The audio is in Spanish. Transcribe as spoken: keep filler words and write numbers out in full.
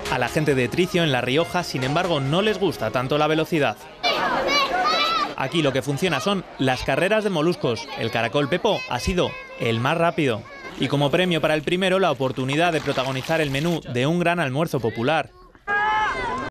A la gente de Tricio, en La Rioja, sin embargo, no les gusta tanto la velocidad. Aquí lo que funciona son las carreras de moluscos. El caracol Pepo ha sido el más rápido. Y como premio para el primero, la oportunidad de protagonizar el menú de un gran almuerzo popular.